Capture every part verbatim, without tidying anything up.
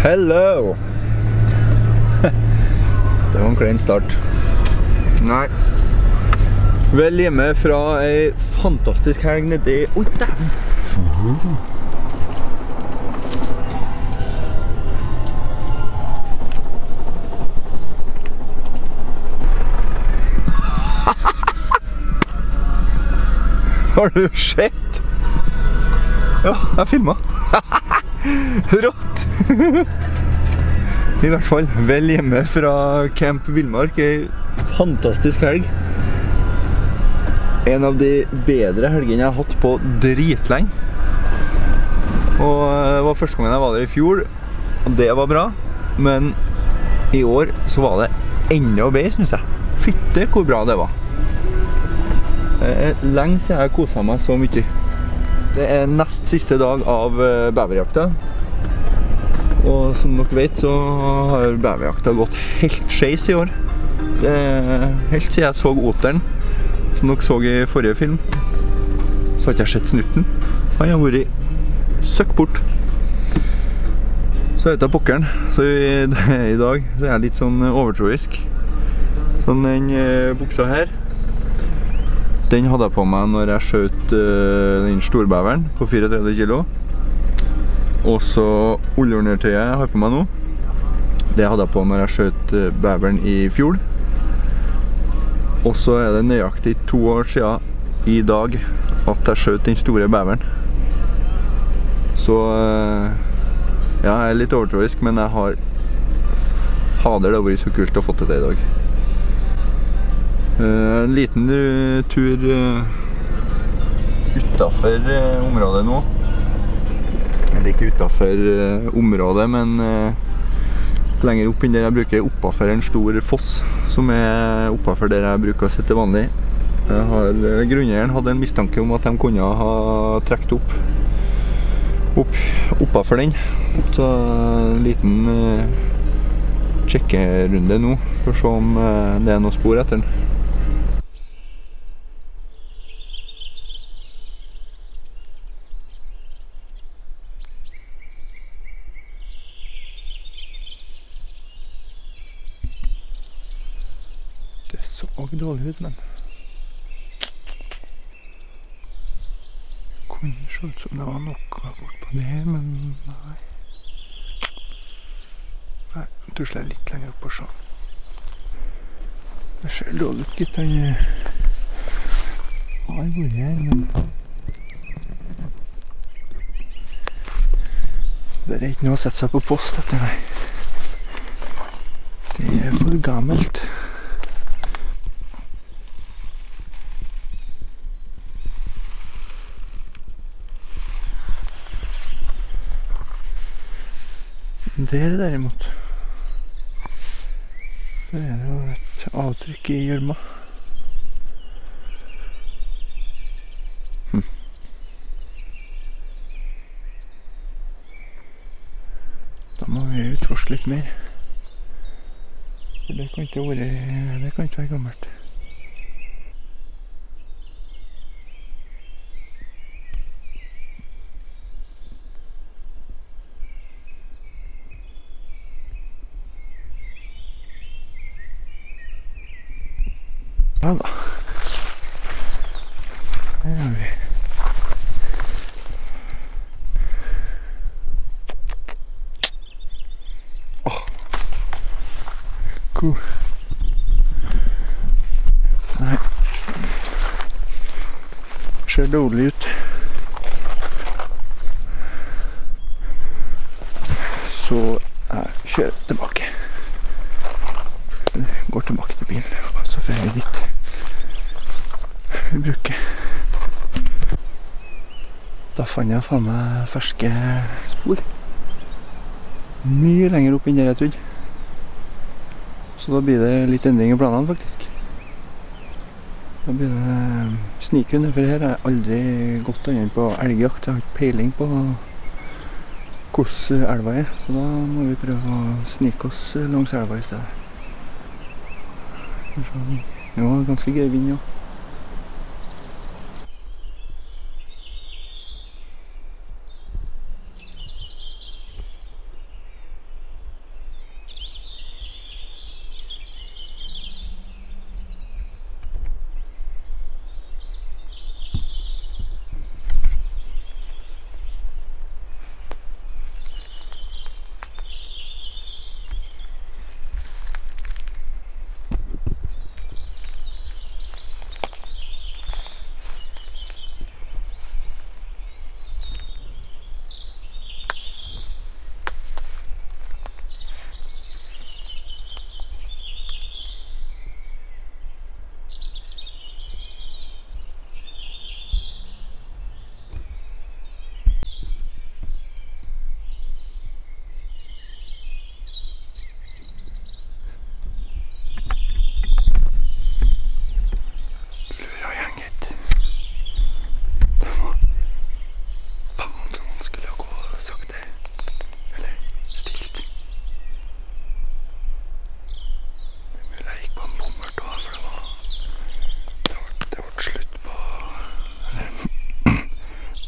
Hello! Det var en klein start. Nei. Vel hjemme fra en fantastisk helg nede i... Oi, dæven! Har du sett? Ja, jeg filmet. Rått! I hvert fall, vel hjemme fra Camp Villmark, en fantastisk helg. En av de bedre helgene jeg har hatt på dritlenge. Og det var første gangen jeg var der i fjor, og det var bra. Men i år så var det enda bedre, synes jeg. Fytte hvor bra det var. Det er lenge siden jeg koset meg så mye. Det er nest siste dag av beverjakta. Og som dere vet så har beverjakta gått helt skeis i år. Det er helt siden jeg så oteren, som dere så i forrige film, så har ikke jeg sett snutten. Han har vært søkk bort. Så er det av pokkeren. Så i, i dag så er jeg litt sånn overtroisk. Sånn den uh, buksa her. Den hadde jeg på meg når jeg skjøt uh, den storbeveren på tretifire kilo. Og så oljeundertøyet jeg har på meg nå. Det hadde jeg på når jeg skjøt uh, beveren i fjor. Og så er det nøyaktig to år siden i dag at jeg skjøt den store beveren. Så uh, ja, jeg er litt overtroisk, men jeg har fader, det har vært så kult å få til det i dag. Uh, en liten uh, tur uh, utenfor uh, området nå. Eller ikke utenfor uh, området, men uh, lenger opp inn der jeg bruker oppafor en stor foss, som er oppafor der jeg bruker å sitte vanlig. Jeg har, uh, grunneieren hadde en mistanke om at de kunne ha trekt opp, opp oppafor den. Så en liten uh, sjekkerunde nå, for å se om uh, det er noe spor etter den. Det så dårlig ut, men det kunne se ut som det var noe bort på der, men nei. Nei, nå tusler jeg litt lenger opp og se. Det ser dårlig ut, gitt. Han har vært her, men det er ikke noe å sette seg på post etter meg. Det er for gammelt. Der derimot, så er det jo et avtrykk i gjørma. Hm. Da må vi utforske litt mer. For det kan ikke være, det kan ikke være gammelt. Ja da. Her har vi. Åh. Cool. Nei. Ser dårlig ut. Så jeg kjører tilbake. Går tilbake til bilen, og så får jeg dit vi bruker. Da fant jeg faen meg ferske spor. Mye lenger opp enn der jeg trodde. Så da blir det litt endring i planene, faktisk. Da blir det snikrunde, for her har jeg aldri gått annet på elgjakt. Jeg har ikke peiling på hvordan elva er, så da må vi prøve å snike oss langs elva i stedet. Det var ganske gøy vind, ja.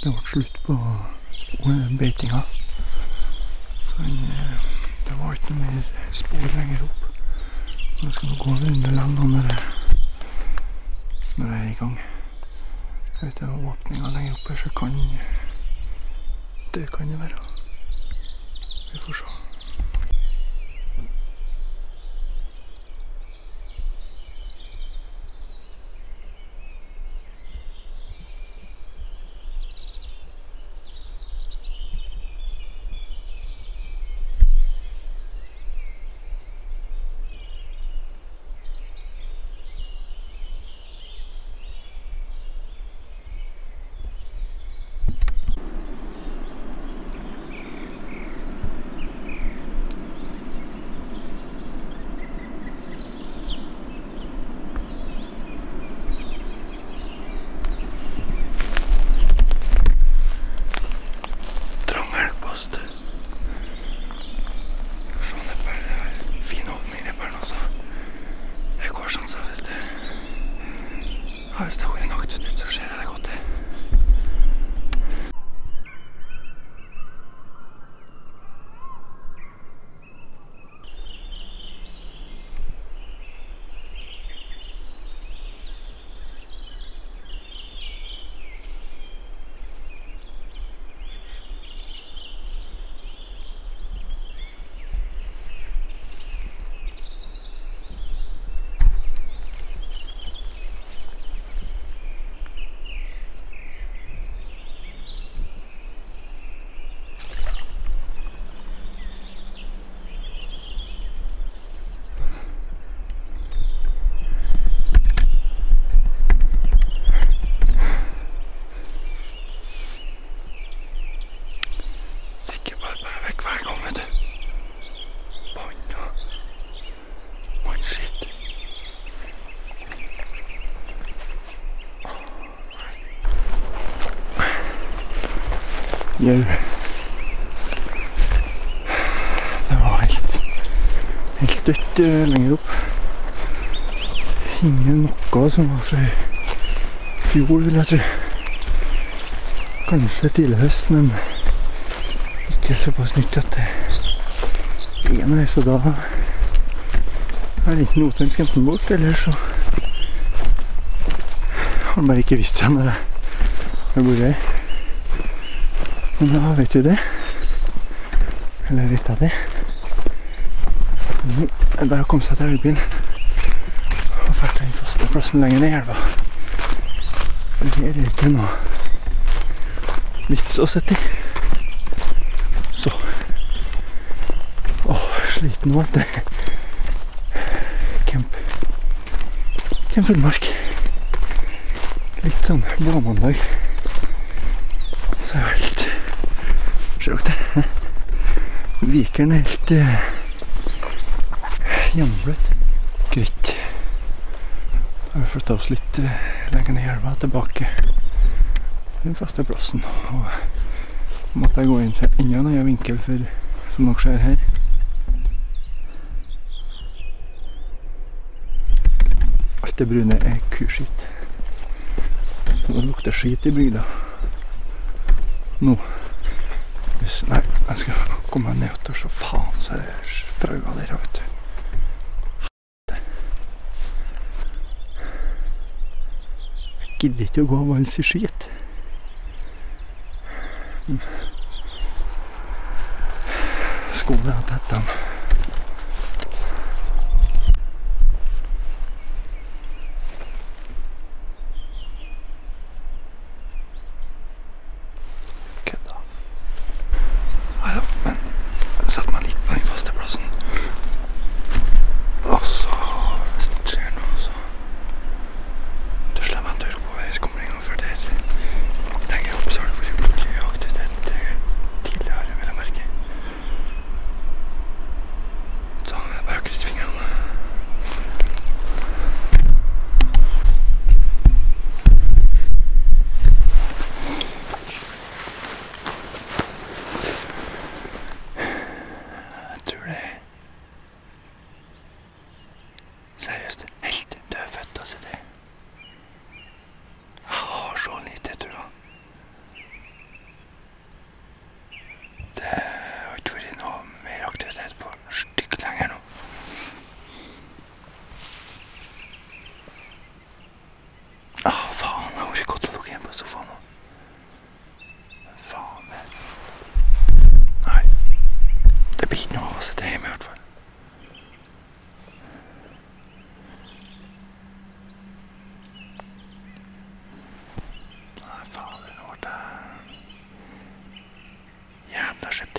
Det ble slutt på beitinga. Så det var ikke noe mer spor lenger opp. Nå skal vi gå under land når jeg, når jeg er i gang. Jeg vet ikke om åpninga lenger oppe, så kan det kan det være. Vi får se. Hvis det er nok ut, så skjer det godt det. Jau. Det var helt, helt dødt lenger opp. Ingen noe som var fra fjor, vil jeg tro. Kanskje tidlig høst, men ikke såpass nytt at det er mer, så da har enten Notodden skremt den bort, eller så har han bare ikke visst seg når jeg har vært her. Men da vet vi det. Eller vet jeg det. Så nå er det bare å komme seg til elbil og fære den faste plassen lenger ned i elva. For her er det ikke noe vits å sette i. Så. Åh, sliten nå etter camp. Camp Fullmark. Litt sånn blåmandag. Så er det helt ser dere det? Vikeren er helt eh, gjennombløtt. Greit. Da har vi flyttet oss litt eh, lenger ned i elva tilbake til den faste plassen. Og måtte jeg gå inn til enda en annen vinkel, for som dere ser her, alt det brune er kuskitt. Så det lukter skit i bygda. Nå. Nei, jeg skal komme ned og så faen, så er det frøa der, vet du. Jeg gidder ikke å gå og valse i skit. Skolen er tett dem. Seriøst, helt dødfødt å se det. Jeg har så lite, tror jeg.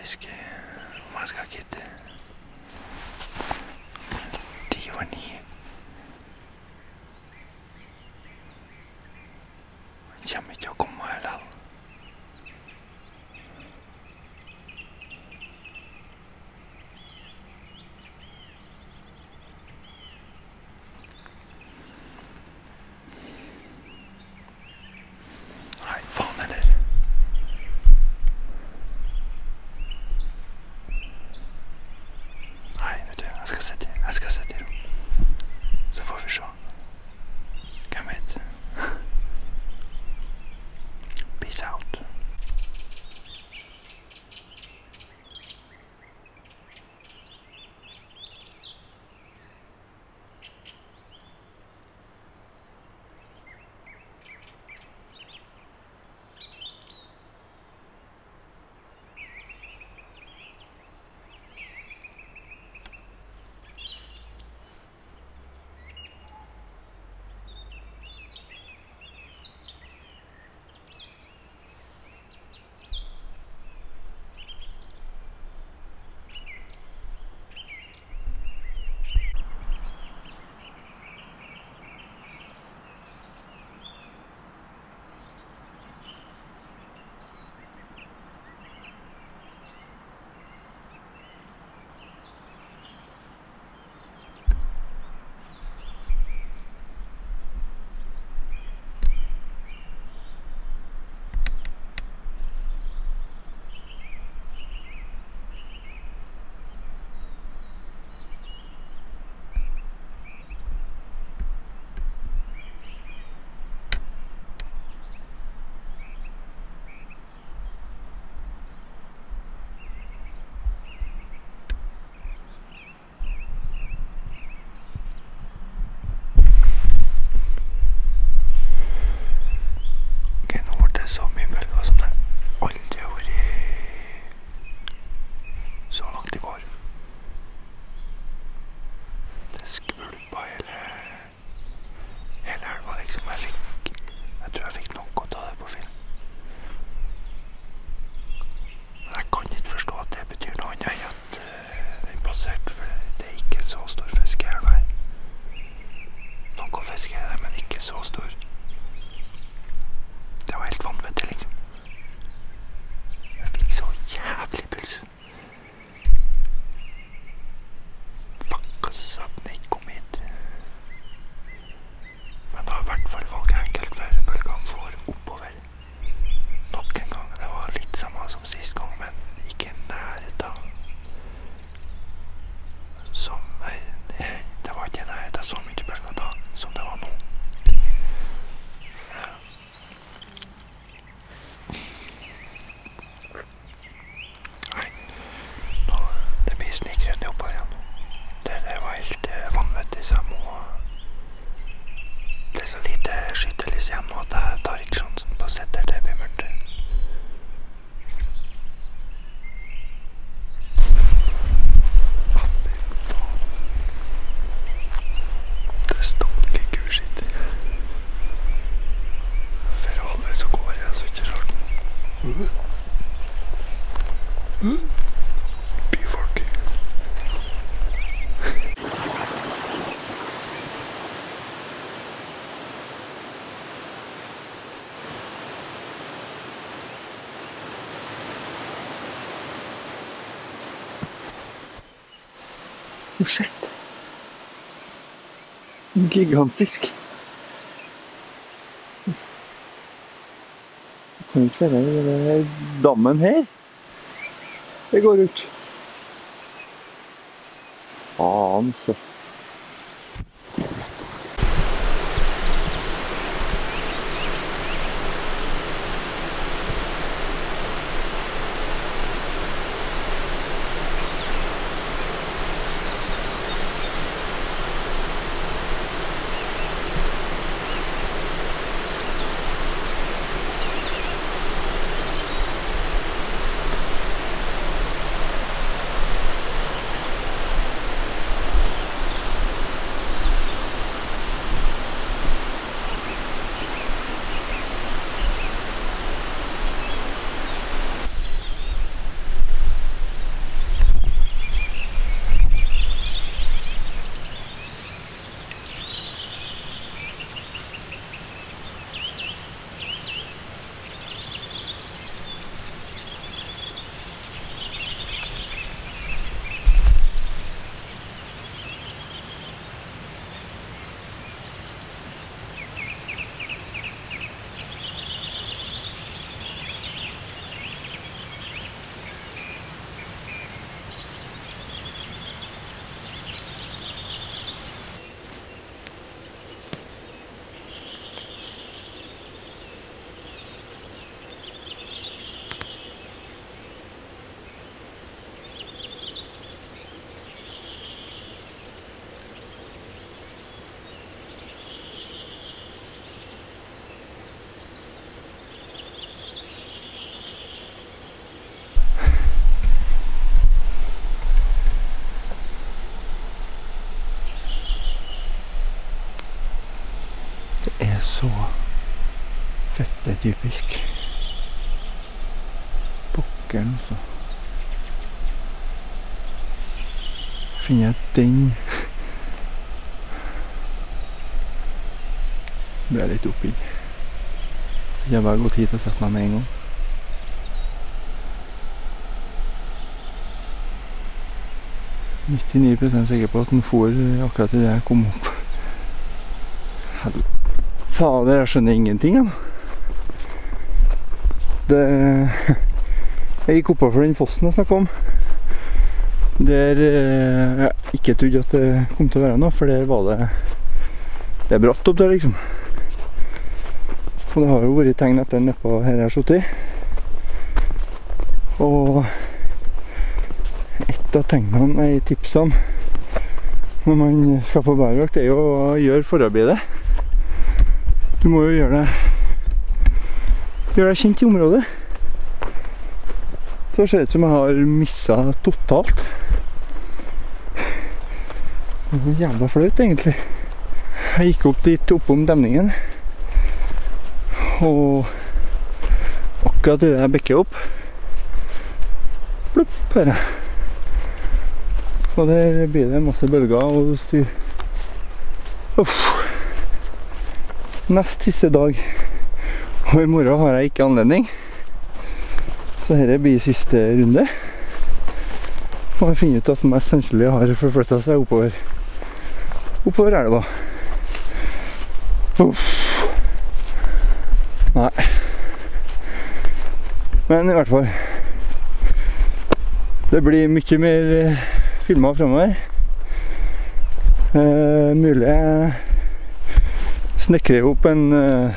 gigantisk. Om jeg skal gidde. Ti over ni. Han kommer ikke til å komme her likevel. Nei, faen heller. Nei, vet du, jeg skal sette, jeg skal sette i ro. Så får vi se. Hvem vet? Peace out. Så mye bølger som det aldri har vært så langt i går. Det skvulpa hele hele elva liksom. Jeg fikk jeg tror jeg fikk nok å ta det på film. Men jeg kan ikke forstå at det betyr noe annet enn at den passerte, for det er ikke så stor fisk i elva her. Noe fisk er det, men ikke så stor. Det var helt vanvittig, liksom. Jeg fikk så jævlig puls. Fuck, ass, at den ikke kom hit. Men da har i hvert fall valget enkelt, for bølgene får oppover. Nok en gang, det var litt samme som sist gang, men ikke nærheten. Som, det var ikke nærheten så mye bølger da, som det var nå. Snikrende opp her igjen. Det, det var helt eh, vanvittig, så jeg må... Det er så lite skytelys igjen nå at jeg tar ikke sjansen på å sette det blir mørkt. Det stanker kurs hit. For halvveis så går jeg, så ikke rart. Uh. Uh. Byfolk. Oh shit. Gigantisk. Det kan ikke være denne dammen her. Det går ut. Faen, så. så fette typisk. Pokkeren også. Finner jeg den. Ble jeg litt oppgitt. Så jeg bare gått hit og sett meg med en gang. nittionio prosent sikker på at den for akkurat i det jeg kom opp. Fader, jeg skjønner ingenting, ja. Det... Jeg gikk oppover for den fossen jeg snakket om. Der jeg ikke trodde at det kom til å være noe, for der var det... Det er bratt opp der, liksom. Og det har jo vært tegn etter den nedpå her jeg har suttet i. Og... Et av tegnene i tipsene når man skal på bærjakt er jo å gjøre forarbeidet. Du må jo gjøre det gjøre deg kjent i området. Så ser det ut som jeg har misset totalt. Det var jævla flaut egentlig. Jeg gikk opp dit oppom demningen og akkurat i det jeg bekker opp plupp her. Og der blir det masse bølger og styr. Uff. Nest siste dag. Og i morgen har jeg ikke anledning. Så dette blir siste runde. Og jeg finner ut at den mest sannsynlig har forflyttet seg oppover. Oppover elva. Uff. Nei. Men i hvert fall. Det blir mye mer... filmer fremover. Eh, mulig jeg snekrer opp en eh,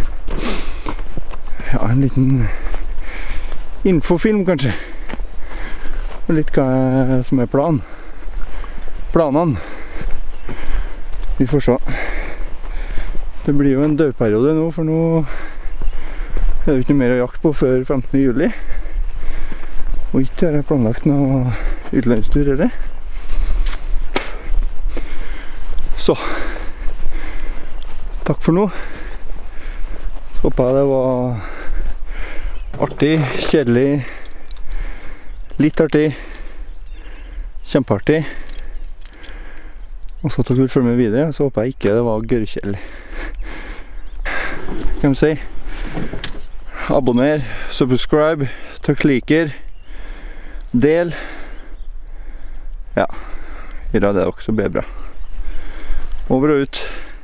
ja, en liten infofilm kanskje. Og litt hva jeg, som er plan. Planene. Vi får se. Det blir jo en dødperiode nå, for nå er det ikke mer å jakte på før femtende juli. Og ikke har jeg planlagt noe utenlandstur eller. Så takk for nå. Så håper jeg det var artig, kjedelig, litt artig, kjempeartig. Og så takk for å følge med videre. Så håper jeg ikke det var gørrkjedelig. Kan vi si abonner, subscribe, trykk liker, del. Ja, gjør det også blir bra. Over og ut.